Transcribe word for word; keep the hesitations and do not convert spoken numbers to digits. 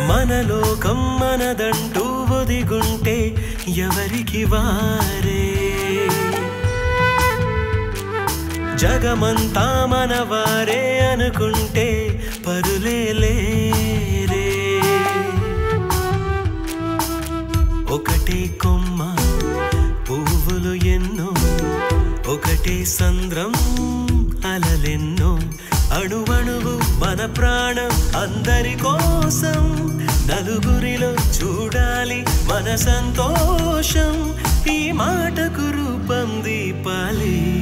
మన లోకం మనదంటూ ఒదిగుంటే ఎవరికి వారే జగమంతా మనవారే అనుకుంటే పరులే లేరే ఒకటే కొమ్మ పువ్వులు ఎన్నో ఒకటే సంద్రం అలలెన్నో అణువణువు మన ప్రాణం అందరి కోసం నలుగురిలో చూడాలి మన సంతోషం ఈ మాటకు రూపం దీపాలి